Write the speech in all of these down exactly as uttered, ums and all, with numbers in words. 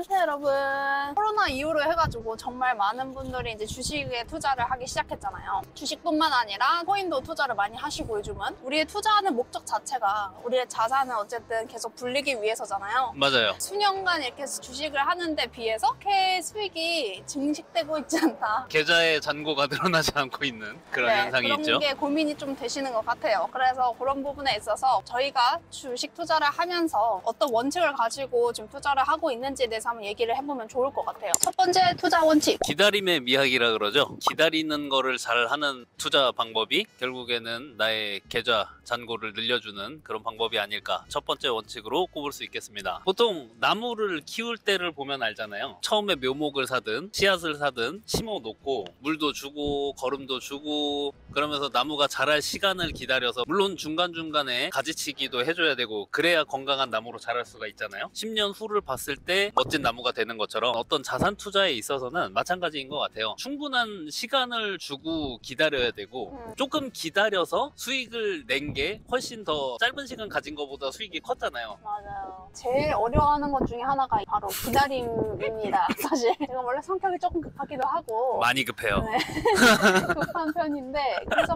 안녕하세요 여러분. 코로나 이후로 해가지고 정말 많은 분들이 이제 주식에 투자를 하기 시작했잖아요. 주식뿐만 아니라 코인도 투자를 많이 하시고, 요즘은 우리의 투자하는 목적 자체가 우리의 자산을 어쨌든 계속 불리기 위해서잖아요. 맞아요. 수년간 이렇게 주식을 하는데 비해서 그렇게 수익이 증식되고 있지 않다. 계좌의 잔고가 늘어나지 않고 있는 그런 네, 현상이 그런 있죠. 게 고민이 좀 되시는 것 같아요. 그래서 그런 부분에 있어서 저희가 주식 투자를 하면서 어떤 원칙을 가지고 지금 투자를 하고 있는지에 대해서 한번 얘기를 해보면 좋을 것 같아요. 첫 번째 투자 원칙. 기다림의 미학이라 그러죠. 기다리는 거를 잘 하는 투자 방법이 결국에는 나의 계좌 잔고를 늘려주는 그런 방법이 아닐까. 첫 번째 원칙으로 꼽을 수 있겠습니다. 보통 나무를 키울 때를 보면 알잖아요. 처음에 묘목을 사든 씨앗을 사든 심어 놓고 물도 주고 거름도 주고 그러면서 나무가 자랄 시간을 기다려서, 물론 중간중간에 가지치기도 해줘야 되고 그래야 건강한 나무로 자랄 수가 있잖아요. 십 년 후를 봤을 때 멋진 나무가 되는 것처럼 어떤 자산 투자에 있어서는 마찬가지인 것 같아요. 충분한 시간을 주고 기다려야 되고, 음. 조금 기다려서 수익을 낸 게 훨씬 더 짧은 시간 가진 것보다 수익이 컸잖아요. 맞아요. 제일 어려워하는 것 중에 하나가 바로 기다림입니다. 사실 제가 원래 성격이 조금 급하기도 하고 많이 급해요. 네. 급한 편인데, 그래서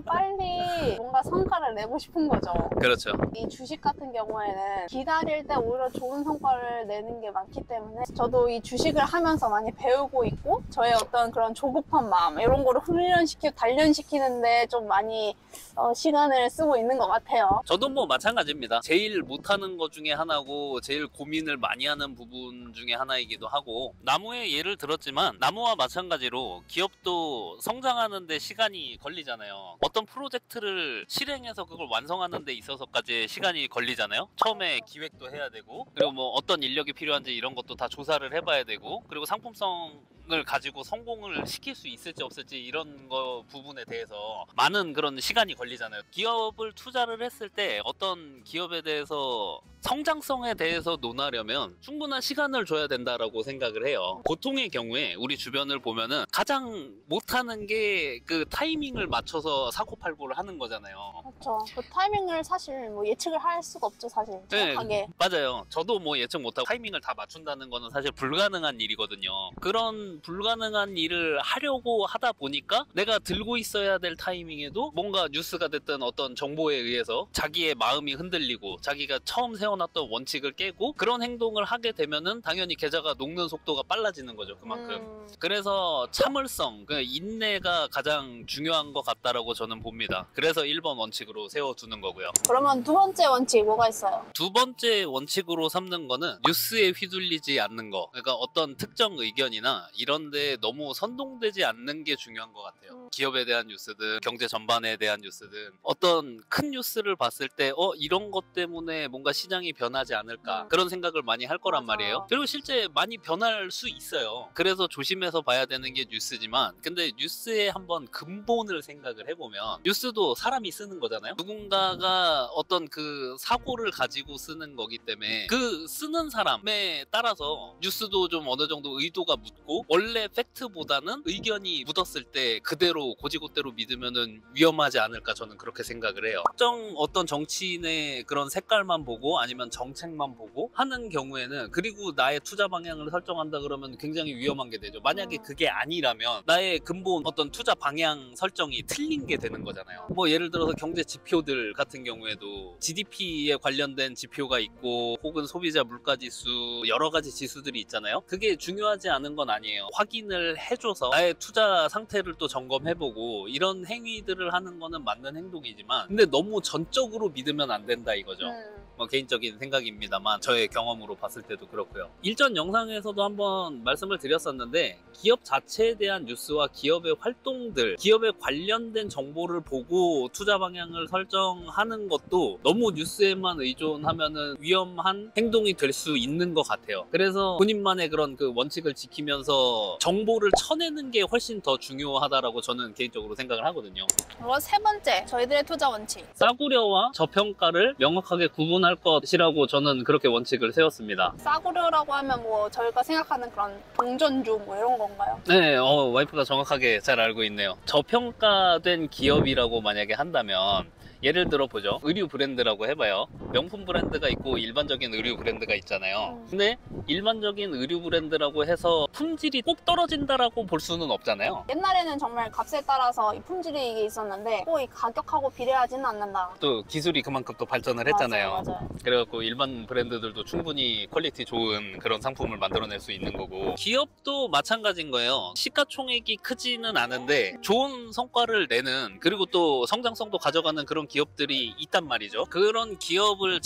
빨리 뭔가 성과를 내고 싶은 거죠. 그렇죠. 이 주식 같은 경우에는 기다릴 때 오히려 좋은 성과를 내는 게 많기 때문에 저도 이 주식을 하면서 많이 배우고 있고, 저의 어떤 그런 조급한 마음 이런 거를 훈련시키고 단련시키는데 좀 많이 어, 시간을 쓰고 있는 것 같아요. 저도 뭐 마찬가지입니다. 제일 못하는 것 중에 하나고 제일 고민을 많이 하는 부분 중에 하나이기도 하고, 나무의 예를 들었지만 나무와 마찬가지로 기업도 성장하는 데 시간이 걸리잖아요. 어떤 프로젝트를 실행해서 그걸 완성하는 데 있어서까지 시간이 걸리잖아요. 처음에 기획도 해야 되고, 그리고 뭐 어떤 인력이 필요한지 이런 것도 다 조사를 해봐야 되고, 그리고 상품성 을 가지고 성공을 시킬 수 있을지 없을지 이런 거 부분에 대해서 많은 그런 시간이 걸리잖아요. 기업을 투자를 했을 때 어떤 기업에 대해서 성장성에 대해서 논하려면 충분한 시간을 줘야 된다라고 생각을 해요. 보통의 경우에 우리 주변을 보면은 가장 못하는 게 그 타이밍을 맞춰서 사고팔고를 하는 거잖아요. 그렇죠. 그 타이밍을 사실 뭐 예측을 할 수가 없죠, 사실. 정확하게. 네, 맞아요. 저도 뭐 예측 못하고 타이밍을 다 맞춘다는 거는 사실 불가능한 일이거든요. 그런 불가능한 일을 하려고 하다 보니까 내가 들고 있어야 될 타이밍에도 뭔가 뉴스가 됐든 어떤 정보에 의해서 자기의 마음이 흔들리고 자기가 처음 세워놨던 원칙을 깨고 그런 행동을 하게 되면은 당연히 계좌가 녹는 속도가 빨라지는 거죠, 그만큼. 음... 그래서 참을성, 그 인내가 가장 중요한 것 같다라고 저는 봅니다. 그래서 일 번 원칙으로 세워두는 거고요. 그러면 두 번째 원칙 뭐가 있어요? 두 번째 원칙으로 삼는 거는 뉴스에 휘둘리지 않는 거. 그러니까 어떤 특정 의견이나 이런데 너무 선동되지 않는 게 중요한 것 같아요. 음. 기업에 대한 뉴스든 경제 전반에 대한 뉴스든 어떤 큰 뉴스를 봤을 때 어 이런 것 때문에 뭔가 시장이 변하지 않을까, 음. 그런 생각을 많이 할 거란 맞아. 말이에요. 그리고 실제 많이 변할 수 있어요. 그래서 조심해서 봐야 되는 게 뉴스지만, 근데 뉴스에 한번 근본을 생각을 해보면 뉴스도 사람이 쓰는 거잖아요. 누군가가 어떤 그 사고를 가지고 쓰는 거기 때문에 그 쓰는 사람에 따라서 뉴스도 좀 어느 정도 의도가 묻고, 원래 팩트보다는 의견이 묻었을 때 그대로 고지고대로 믿으면은 위험하지 않을까, 저는 그렇게 생각을 해요. 특정 어떤 정치인의 그런 색깔만 보고 아니면 정책만 보고 하는 경우에는, 그리고 나의 투자 방향을 설정한다 그러면 굉장히 위험한 게 되죠. 만약에 그게 아니라면 나의 근본 어떤 투자 방향 설정이 틀린 게 되는 거잖아요. 뭐 예를 들어서 경제 지표들 같은 경우에도 지디피에 관련된 지표가 있고 혹은 소비자 물가지수, 여러 가지 지수들이 있잖아요. 그게 중요하지 않은 건 아니에요. 확인을 해줘서 나의 투자 상태를 또 점검해보고 이런 행위들을 하는 거는 맞는 행동이지만, 근데 너무 전적으로 믿으면 안 된다 이거죠. 음. 뭐 개인적인 생각입니다만 저의 경험으로 봤을 때도 그렇고요. 일전 영상에서도 한번 말씀을 드렸었는데, 기업 자체에 대한 뉴스와 기업의 활동들, 기업에 관련된 정보를 보고 투자 방향을 설정하는 것도 너무 뉴스에만 의존하면은 위험한 행동이 될 수 있는 것 같아요. 그래서 본인만의 그런 그 원칙을 지키면서 정보를 쳐내는 게 훨씬 더 중요하다라고 저는 개인적으로 생각을 하거든요. 그리고 세 번째, 저희들의 투자 원칙. 싸구려와 저평가를 명확하게 구분할 것이라고 저는 그렇게 원칙을 세웠습니다. 싸구려라고 하면 뭐 저희가 생각하는 그런 동전주 뭐 이런 건가요? 네, 어, 와이프가 정확하게 잘 알고 있네요. 저평가된 기업이라고 만약에 한다면 예를 들어 보죠. 의류 브랜드라고 해봐요. 명품 브랜드가 있고 일반적인 의류 브랜드가 있잖아요. 음. 근데 일반적인 의류 브랜드라고 해서 품질이 꼭 떨어진다라고 볼 수는 없잖아요. 옛날에는 정말 값에 따라서 이 품질이 이게 있었는데 꼭 이 가격하고 비례하지는 않는다. 또 기술이 그만큼 또 발전을 했잖아요. 맞아요, 맞아요. 그래갖고 일반 브랜드들도 충분히 퀄리티 좋은 그런 상품을 만들어낼 수 있는 거고, 기업도 마찬가지인 거예요. 시가총액이 크지는 않은데 좋은 성과를 내는, 그리고 또 성장성도 가져가는 그런 기업들이 있단 말이죠. 그런 기업을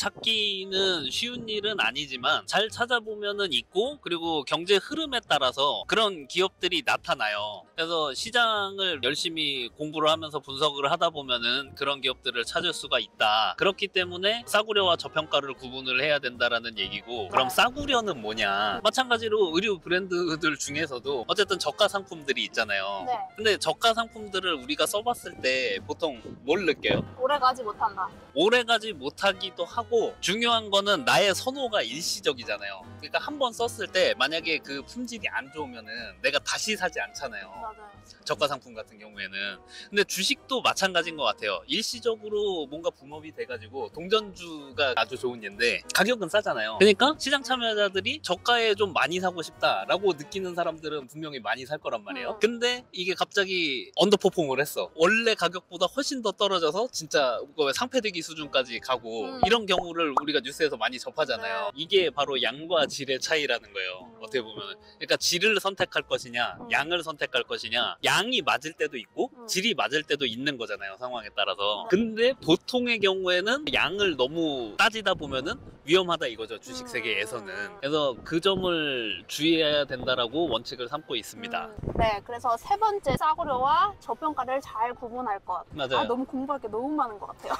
찾기는 쉬운 일은 아니지만 잘 찾아보면은 있고, 그리고 경제 흐름에 따라서 그런 기업들이 나타나요. 그래서 시장을 열심히 공부를 하면서 분석을 하다 보면은 그런 기업들을 찾을 수가 있다. 그렇기 때문에 싸구려와 저평가를 구분을 해야 된다라는 얘기고, 그럼 싸구려는 뭐냐? 마찬가지로 의류 브랜드들 중에서도 어쨌든 저가 상품들이 있잖아요. 네. 근데 저가 상품들을 우리가 써봤을 때 보통 뭘 느껴요? 오래가지 못한다. 오래가지 못하기도 하고, 중요한 거는 나의 선호가 일시적이잖아요. 그러니까 한 번 썼을 때 만약에 그 품질이 안 좋으면은 내가 다시 사지 않잖아요. 맞아요. 저가 상품 같은 경우에는. 근데 주식도 마찬가지인 것 같아요. 일시적으로 뭔가 붐업이 돼가지고 동전주가 아주 좋은 예인데 가격은 싸잖아요. 그러니까 시장 참여자들이 저가에 좀 많이 사고 싶다라고 느끼는 사람들은 분명히 많이 살 거란 말이에요. 음. 근데 이게 갑자기 언더퍼폼을 했어. 원래 가격보다 훨씬 더 떨어져서 진짜 상패되기 수준까지 가고, 음. 이런 경우를 우리가 뉴스에서 많이 접하잖아요. 네. 이게 바로 양과 질의 차이라는 거예요. 음. 어떻게 보면. 그러니까 질을 선택할 것이냐, 음. 양을 선택할 것이냐. 양이 맞을 때도 있고 음. 질이 맞을 때도 있는 거잖아요, 상황에 따라서. 음. 근데 보통의 경우에는 양을 너무 따지다 보면은 위험하다 이거죠, 주식 음. 세계에서는. 그래서 그 점을 주의해야 된다라고 원칙을 삼고 있습니다. 음, 네, 그래서 세 번째, 싸구려와 저평가를 잘 구분할 것. 맞아요. 아, 너무 공부할 게 너무 많은 것 같아요.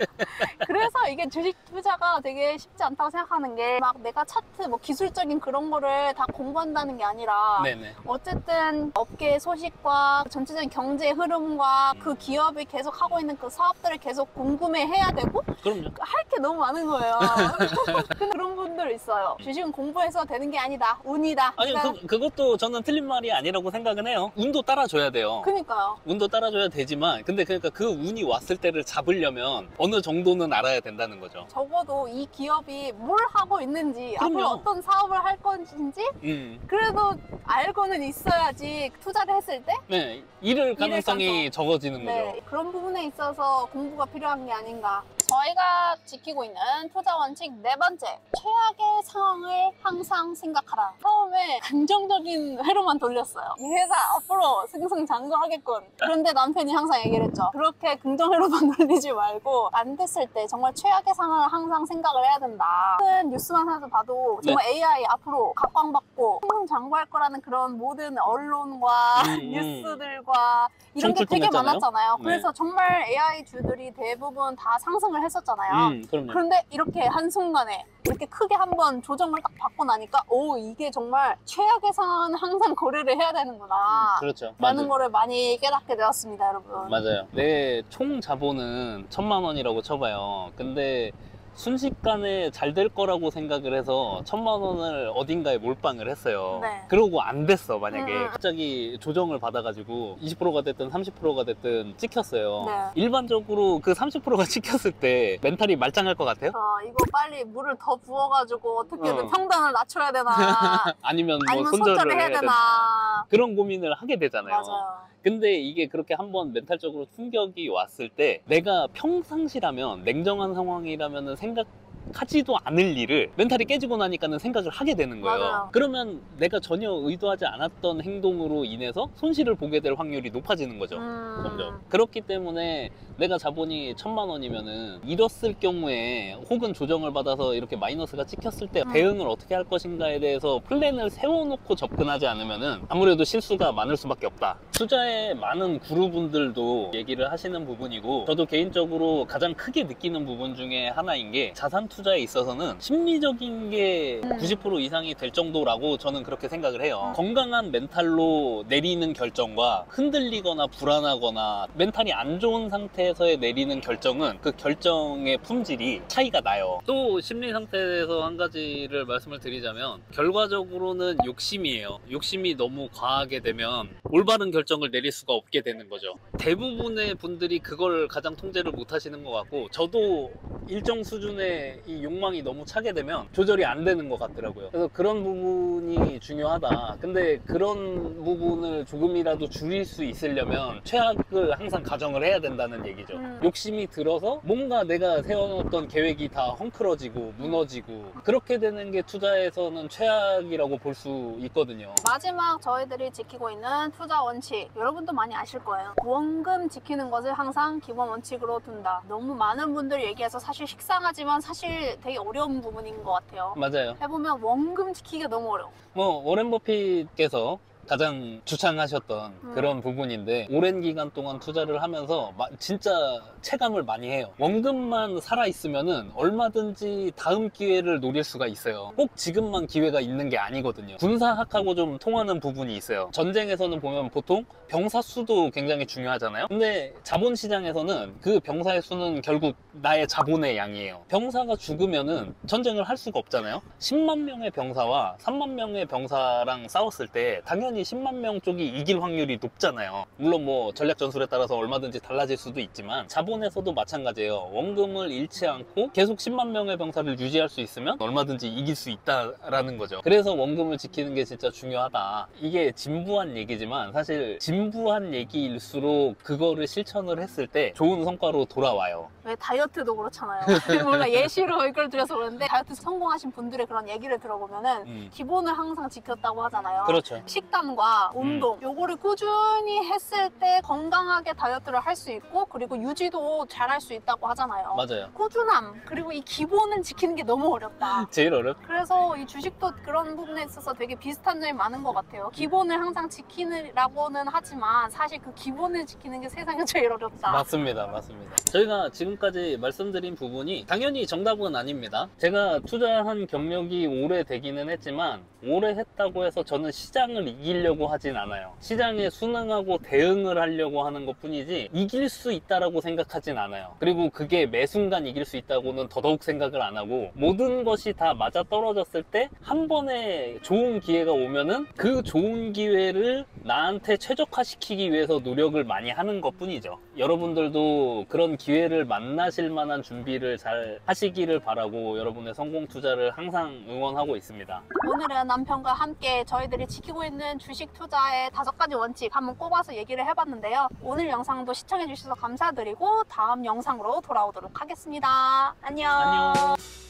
그래서 이게 주식 투자가 되게 쉽지 않다고 생각하는 게, 막 내가 차트, 뭐 기술적인 그런 거를 다 공부한다는 게 아니라, 네네. 어쨌든 업계 소식과 전체적인 경제 흐름과 그 기업이 계속 하고 있는 그 사업들을 계속 궁금해해야 되고, 그럼요. 할 게 너무 많은 거예요. 근데 그런 분들 있어요. 주식은 공부해서 되는 게 아니다. 운이다. 아니요, 그러니까- 그, 그것도 저는 틀린 말이 아니라고 생각은 해요. 운도 따라줘야 돼요. 그니까요. 운도 따라줘야 되지만, 근데 그러니까 그 운이 왔을 때를 잡으려면 어느 정도는 알아야 된다는 거죠. 적어도 이 기업이 뭘 하고 있는지, 그럼요. 앞으로 어떤 사업을 할 건지 음. 그래도 알고는 있어야지 투자를 했을 때, 네, 잃을 가능성이 적어지는 거죠. 네, 그런 부분에 있어서 공부가 필요한 게 아닌가. 저희가 지키고 있는 투자 원칙 네 번째, 최악의 상황을 항상 생각하라. 처음에 긍정적인 회로만 돌렸어요. 이 회사 앞으로 승승장구하겠군. 그런데 남편이 항상 얘기를 했죠. 그렇게 긍정회로만 돌리지 말고 안 됐을 때 정말 최악의 상황을 항상 생각을 해야 된다. 큰 뉴스만 하나 봐도 정말 에이아이 앞으로 각광받고 승승장구할 거라는 그런 모든 언론과 음, 음. 뉴스들과 이런 게 되게 총출동했잖아요. 많았잖아요. 네. 그래서 정말 에이아이 주들이 대부분 다 상승을 했었잖아요. 음, 그럼요. 그런데 이렇게 한순간에 이렇게 크게 한번 조정을 딱 받고 나니까, 오, 이게 정말 최악의 상황은 항상 고려를 해야 되는구나 그렇죠. 라는 맞아요. 거를 많이 깨닫게 되었습니다, 여러분. 맞아요. 내 총 자본은 천만 원이라고 쳐봐요. 근데 순식간에 잘 될 거라고 생각을 해서 천만 원을 어딘가에 몰빵을 했어요. 네. 그러고 안 됐어, 만약에. 음. 갑자기 조정을 받아가지고 이십 퍼센트가 됐든 삼십 퍼센트가 됐든 찍혔어요. 네. 일반적으로 그 삼십 퍼센트가 찍혔을 때 멘탈이 말짱할 것 같아요? 어, 이거 빨리 물을 더 부어가지고 어떻게든 어. 평단을 낮춰야 되나, 아니면 뭐 아니면 손절을, 손절을 해야 해야 되나. 되나. 그런 고민을 하게 되잖아요. 맞아요. 근데 이게 그렇게 한번 멘탈적으로 충격이 왔을 때, 내가 평상시라면, 냉정한 상황이라면 생각하지도 않을 일을 멘탈이 깨지고 나니까는 생각을 하게 되는 거예요. 맞아요. 그러면 내가 전혀 의도하지 않았던 행동으로 인해서 손실을 보게 될 확률이 높아지는 거죠. 음. 점점. 그렇기 때문에 내가 자본이 천만 원이면은 잃었을 경우에, 혹은 조정을 받아서 이렇게 마이너스가 찍혔을 때 음. 대응을 어떻게 할 것인가에 대해서 플랜을 세워놓고 접근하지 않으면은 아무래도 실수가 많을 수밖에 없다. 투자의 많은 구루분들도 얘기를 하시는 부분이고, 저도 개인적으로 가장 크게 느끼는 부분 중에 하나인 게, 자산 투자에 있어서는 심리적인 게 음. 구십 퍼센트 이상이 될 정도라고 저는 그렇게 생각을 해요. 건강한 멘탈로 내리는 결정과 흔들리거나 불안하거나 멘탈이 안 좋은 상태에서의 내리는 결정은, 그 결정의 품질이 차이가 나요. 또 심리 상태에서 한 가지를 말씀을 드리자면, 결과적으로는 욕심이에요. 욕심이 너무 과하게 되면 올바른 결정 결정을 내릴 수가 없게 되는 거죠. 대부분의 분들이 그걸 가장 통제를 못 하시는 것 같고, 저도 일정 수준의 이 욕망이 너무 차게 되면 조절이 안 되는 것 같더라고요. 그래서 그런 부분이 중요하다. 근데 그런 부분을 조금이라도 줄일 수 있으려면 최악을 항상 가정을 해야 된다는 얘기죠. 음. 욕심이 들어서 뭔가 내가 세워놓던 계획이 다 헝클어지고 무너지고, 그렇게 되는 게 투자에서는 최악이라고 볼 수 있거든요. 마지막 저희들이 지키고 있는 투자 원칙, 여러분도 많이 아실 거예요. 원금 지키는 것을 항상 기본 원칙으로 둔다. 너무 많은 분들이 얘기해서 사실 식상하지만 사실 되게 어려운 부분인 것 같아요. 맞아요. 해보면 원금 지키기가 너무 어려워. 뭐 워렌 버핏께서 가장 주창하셨던 음. 그런 부분인데, 오랜 기간 동안 투자를 하면서 마- 진짜 체감을 많이 해요. 원금만 살아있으면은 얼마든지 다음 기회를 노릴 수가 있어요. 꼭 지금만 기회가 있는 게 아니거든요. 군사학하고 좀 통하는 부분이 있어요. 전쟁에서는 보면 보통 병사 수도 굉장히 중요하잖아요. 근데 자본시장에서는 그 병사의 수는 결국 나의 자본의 양이에요. 병사가 죽으면은 전쟁을 할 수가 없잖아요. 십만 명의 병사와 삼만 명의 병사랑 싸웠을 때 당연히 십만 명 쪽이 이길 확률이 높잖아요. 물론 뭐 전략 전술에 따라서 얼마든지 달라질 수도 있지만, 자본에서도 마찬가지예요. 원금을 잃지 않고 계속 십만 명의 병사를 유지할 수 있으면 얼마든지 이길 수 있다라는 거죠. 그래서 원금을 지키는 게 진짜 중요하다. 이게 진부한 얘기지만 사실 진부한 얘기일수록 그거를 실천을 했을 때 좋은 성과로 돌아와요. 왜 다이어트도 그렇잖아요. 뭔가 예시로 이걸 들여서 그러는데, 다이어트 성공하신 분들의 그런 얘기를 들어보면은 음. 기본을 항상 지켰다고 하잖아요. 그렇죠. 식단과 운동, 요거를 꾸준히 했을 때 건강하게 다이어트를 할 수 있고, 그리고 유지도 잘 할 수 있다고 하잖아요. 맞아요. 꾸준함, 그리고 이 기본을 지키는 게 너무 어렵다. 제일 어렵. 그래서 이 주식도 그런 부분에 있어서 되게 비슷한 점이 많은 것 같아요. 기본을 항상 지키라고는 하지만 사실 그 기본을 지키는 게 세상에 제일 어렵다. 맞습니다. 맞습니다. 저희가 지금까지 말씀드린 부분이 당연히 정답은 아닙니다. 제가 투자한 경력이 오래되기는 했지만, 오래 했다고 해서 저는 시장을 이기려고 하진 않아요. 시장에 순응하고 대응을 하려고 하는 것 뿐이지 이길 수 있다라고 생각하진 않아요. 그리고 그게 매 순간 이길 수 있다고는 더더욱 생각을 안 하고, 모든 것이 다 맞아 떨어졌을 때 한 번에 좋은 기회가 오면은 그 좋은 기회를 나한테 최적화시키기 위해서 노력을 많이 하는 것 뿐이죠. 여러분들도 그런 기회를 만나실 만한 준비를 잘 하시기를 바라고, 여러분의 성공 투자를 항상 응원하고 있습니다. 오늘은 남편과 함께 저희들이 지키고 있는 주식 투자의 다섯 가지 원칙 한번 꼽아서 얘기를 해봤는데요. 오늘 영상도 시청해주셔서 감사드리고 다음 영상으로 돌아오도록 하겠습니다. 안녕. 안녕.